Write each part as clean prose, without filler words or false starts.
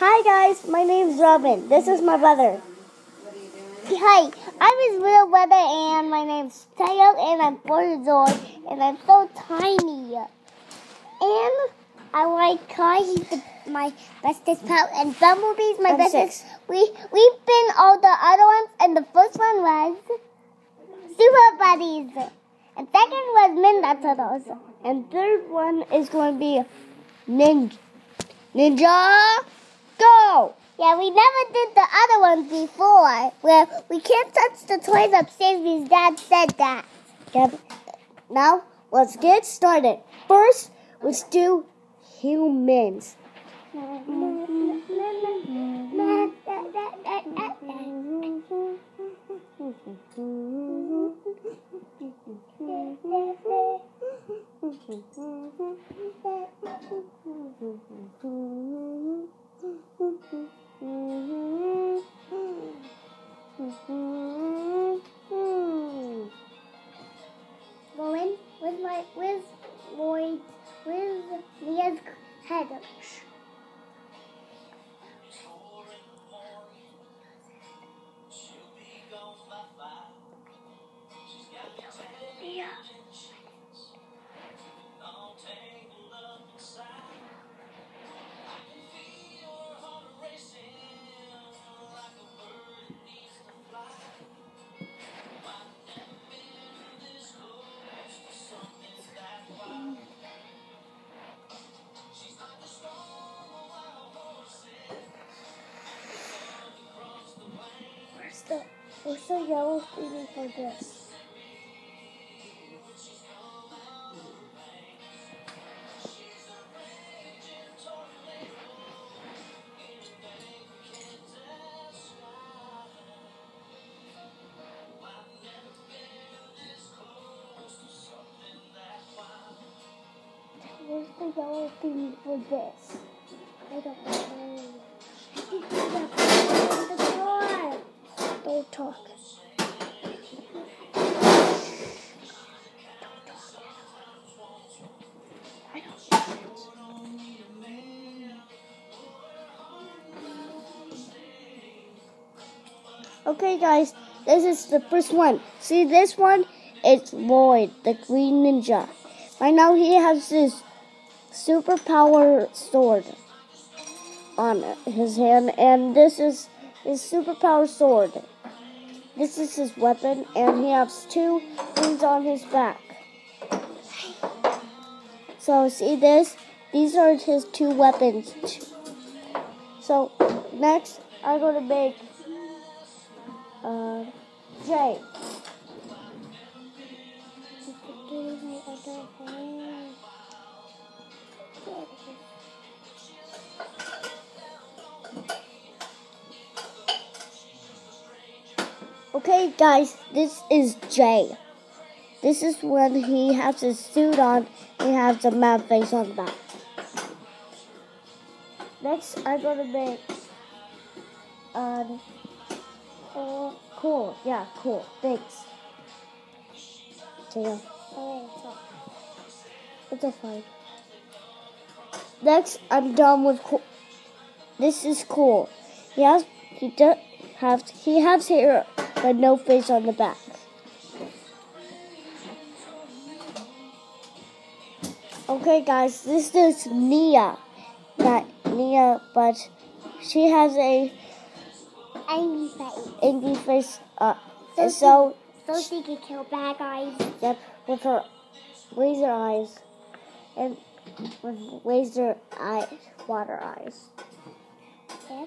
Hi guys, my name's Robin. This is my brother. Hi, I'm his little brother and my name's Tayo and I'm 4 years old and I'm so tiny. And I like Kai, he's my bestest pal, and Bumblebee's my bestest. We've been all the other ones, and the first one was Super Buddies. And second was Memento. And third one is going to be Ninja Go! Yeah, we never did the other ones before, where we can't touch the toys upstairs because Dad said that. Yep. Now, let's get started. First, let's do humans. Going? Where's Lloyd? Where's Leah's head? Leah. Where's the yellow thing for this? Where's the yellow thing for this? I don't know. Don't talk. Okay, guys, this is the first one. See this one? It's Lloyd, the green ninja. Right now, he has this superpower sword on his hand, and this is his superpower sword. This is his weapon, and he has 2 things on his back. So, see this? These are his 2 weapons. So, next, I'm going to make Jay. Okay, guys, this is Jay. This is when he has his suit on. He has a mad face on the back. Next, I'm gonna make cool. Yeah, cool. Thanks. Jay. It's a fine. Next, I'm done with cool. This is cool. He has hair, but no face on the back. Okay, guys, this is Nia. Not Nia, but she has a angry face. So she can kill bad guys. Yep, with her laser eyes and with laser water eyes. Yep.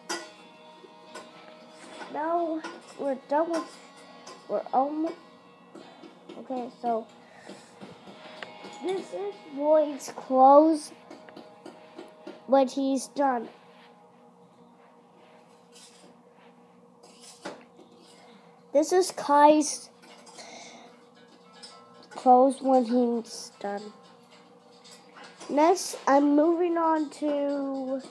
Now we're done with. We're almost. Okay, so this is Lloyd's clothes when he's done. This is Kai's clothes when he's done. Next, I'm moving on to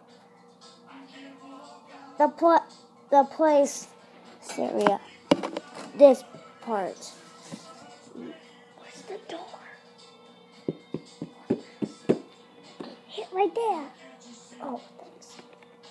the place area. This part. Where's the door? Hit right there. Oh, thanks.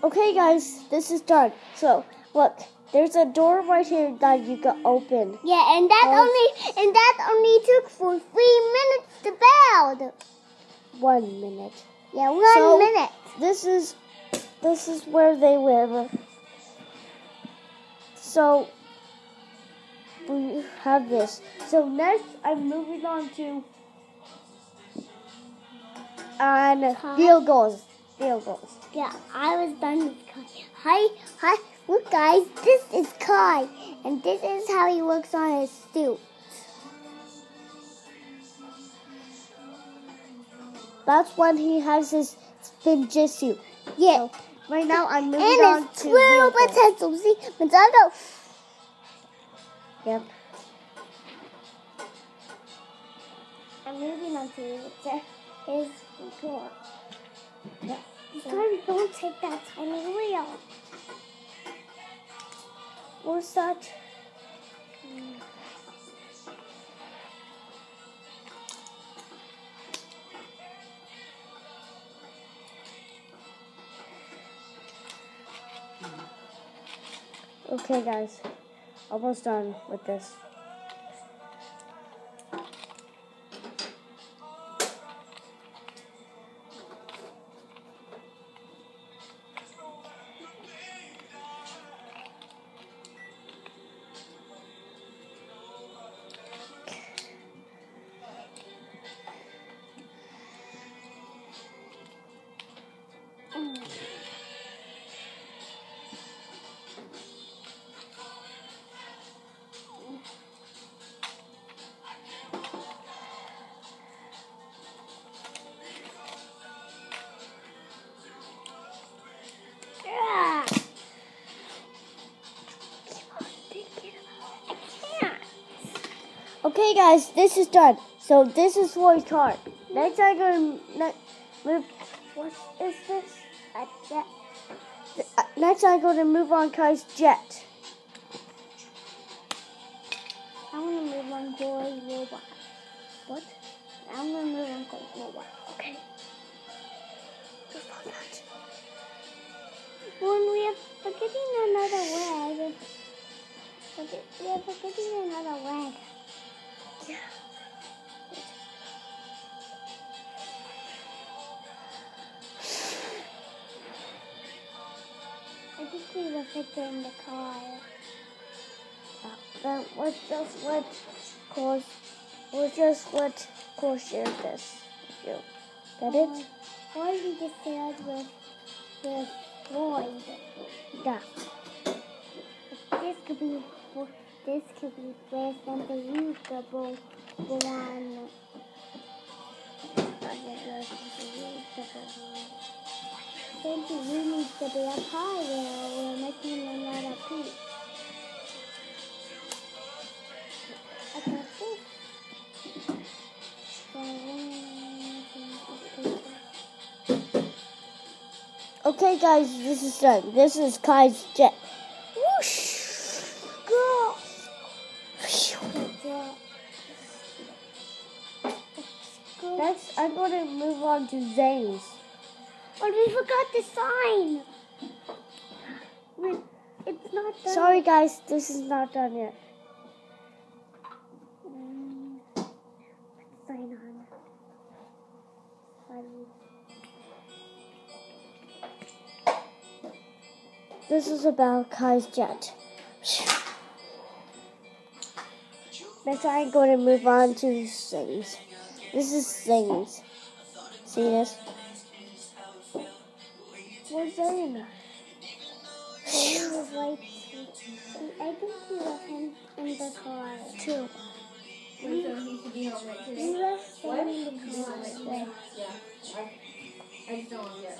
Okay, guys, this is done. So, look, there's a door right here that you can open. Yeah, and that only took for 3 minutes to build. 1 minute. Yeah, 1 minute. This is where they live. So we have this. So next, I'm moving on to field goals. Field goals. Yeah, I was done with Kai. Hi, look guys, this is Kai, and this is how he looks on his suit. That's when he has his spinjitzu. Yeah. So, right now I'm moving on to little potential. See, potato. Yep. I'm moving on to his door. Yeah. Don't take that tiny wheel. What's that? Okay, guys. Almost done with this. Okay, guys, this is done. So this is Roy's car. Next, I'm going to move. What is this? A jet. Next, I'm going to move on Kai's jet. I'm going to move on Roy's robot. What? I'm going to move on Kai's robot. Okay. Just like that. When we are forgetting another leg. We are forgetting another leg. Yeah. I think we will fit in the car. Then let's just let Cole share this with you. Get it? Or we just shared with Floyd. Yeah. This could be with the usable one. Since we need to be up higher, we're making another piece. Okay, guys, this is done. This is Kai's jet. Whoosh! Go! Next, I'm going to move on to Zane's. Oh, we forgot the sign. It's not done. Sorry, guys, this is not done yet. Sign on. This is about Kai's jet. Next, I'm going to move on to Zings. This is Zings. See this? Where's Zane? Zane was like, I think he left him in the car too. He left Zane in the car. Yeah. I just don't want to get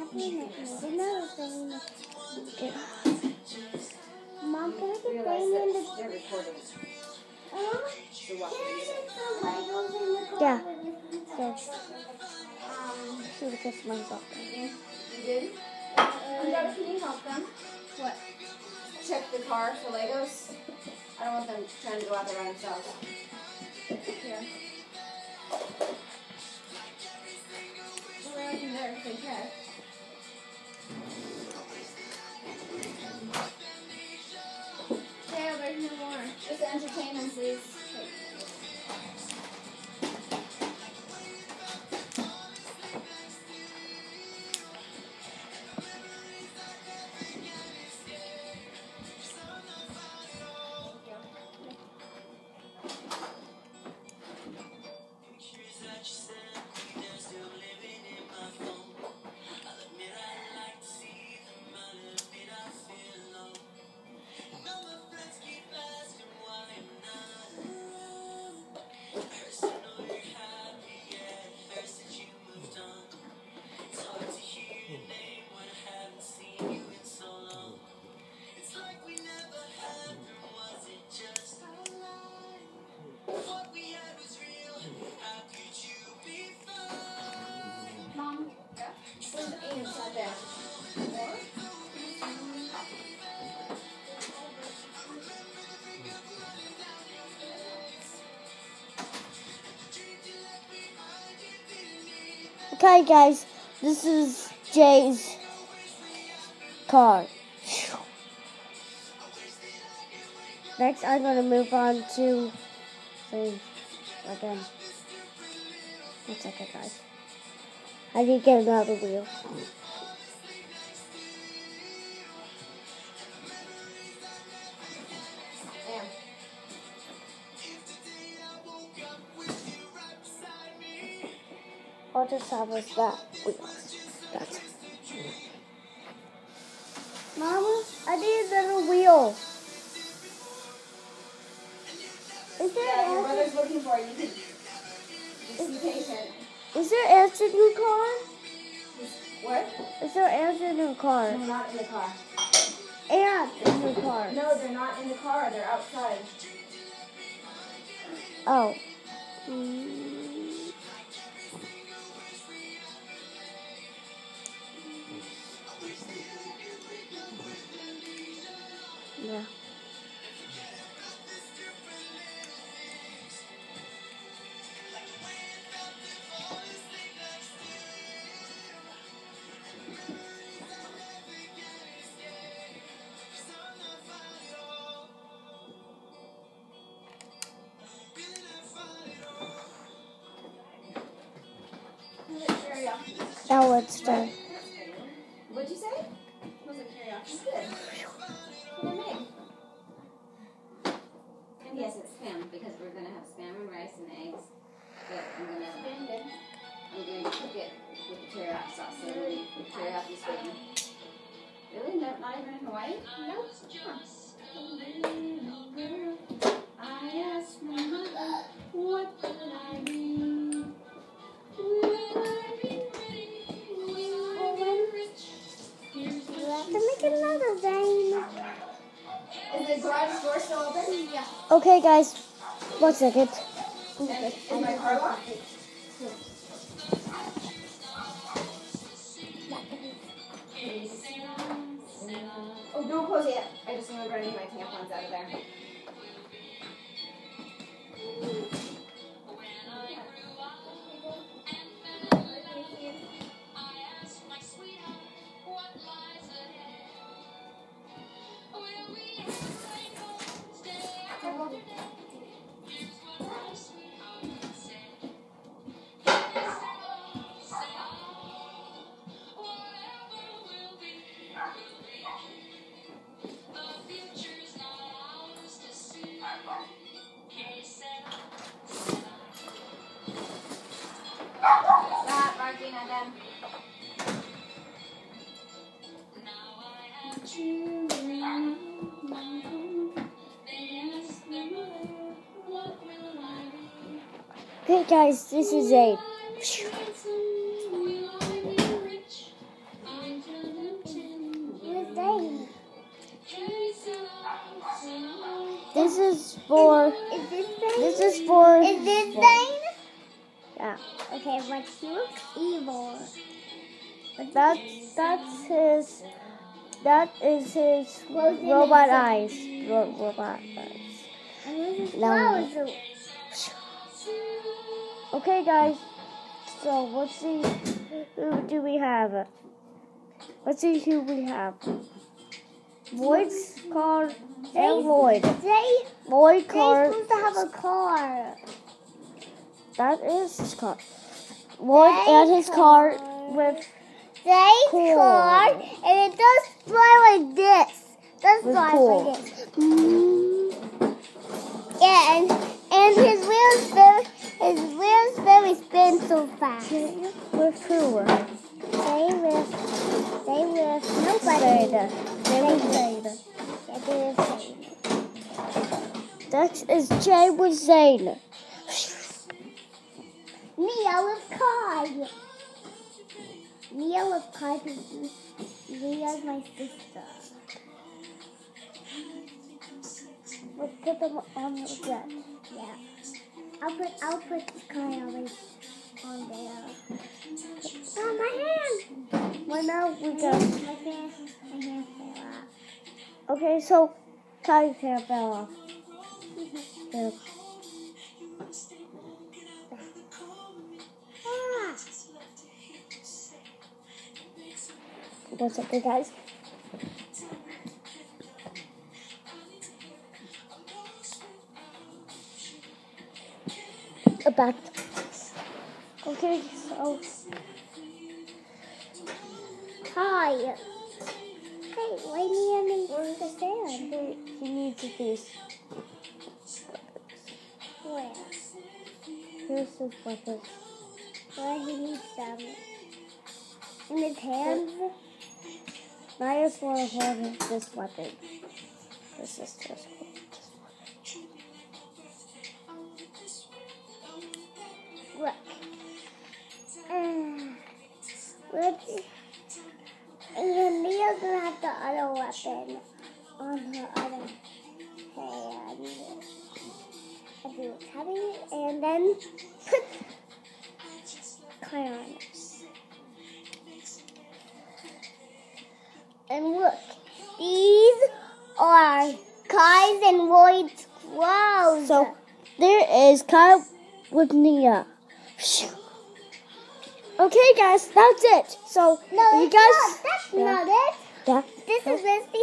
Mom, can I get Zane in the car? Can I get some Legos in the car? Yeah. Yes. Should have kissed myself. You did? Can you help them? What? Check the car for Legos. I don't want them trying to go out there by themselves. Here. We're in there if they can. entertainment, please. Mom, there's ants out there. Okay, guys, this is Jay's car. Next, I'm going to move on to thing again. 1 second, guys. I need to get another wheel. I'll just have us that wheel. That's it. Mama, I need another wheel. Is there Your brother's looking for you. Just be patient. Is there ants in your car? What? Is there ants in your car? No, not in the car. Ants in your car. No, they're not in the car. They're outside. Oh. Yeah. Now let's start. What'd you say? Was it teriyaki? Good. What did I make? And yes, it's spam because we're gonna have spam and rice and eggs. But I'm going to cook it with the teriyaki sauce. So the teriyaki spam. Really? No, not even in Hawaii? No. I asked my mother, what will I be? To make another vein. Is the garage door still open? Yeah. Okay, guys. 1 second. Is my car locked? Oh, don't close it yet. I just remember I need my tampons out of there. Stop barking at them. Okay, guys, this is a. This is for. Is this thing? This is for. Is this thing? Yeah. Okay, but he looks evil. That's his. That is his Close it robot and eyes. Robot eyes. And this is Now- flowers. Okay, guys. So let's see. Who do we have? Let's see who we have. Lloyd's car and Lloyd. They're Lloyd car. supposed to have a car. That is his car. Lloyd and his car with cool. Car, and it does fly like this. Does With fly cool. like this. Yeah, and his wheels very spin so fast. With who? They with nobody. Zayda. They with Zayda. Yeah, they with Zayda. That is Jay with Zayda. Mia with Kai. Mia with Kai because Mia's my sister. Let's put them on the jet. Yeah. I'll put Kai on there. Oh, my hand! Well, now we My go. hand fell out. Okay, so Kai's hair fell off. Yeah. Ah. What's up, there, guys? Back. Okay, so Kai. Hey, why Mia needs the sand? he needs a piece. Where? Here's his weapons. Where he needs them? In his hands? I just want to hold this weapon. This is just this Look. Look. And then Mia's gonna have the other weapon on her other hand. I'll do it heavy and then put Kai on it. And look, these are Kai's and Lloyd's clothes. So there is Kyle with Nia. Okay, guys, that's it. So no, you guys, that's not it. yeah, This is Misty.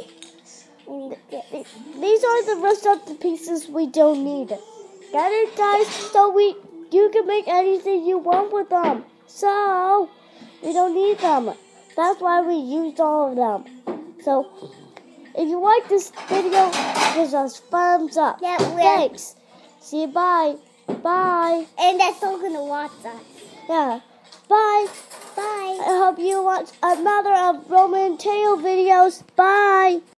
these are the rest of the pieces we don't need. Get it, guys? So you can make anything you want with them. So we don't need them. That's why we used all of them. So if you like this video, give us thumbs up. Yeah, Thanks. See you. Bye. Bye. And they're still gonna watch us. Yeah. Bye. Bye. I hope you watch another of Roman Tail videos. Bye.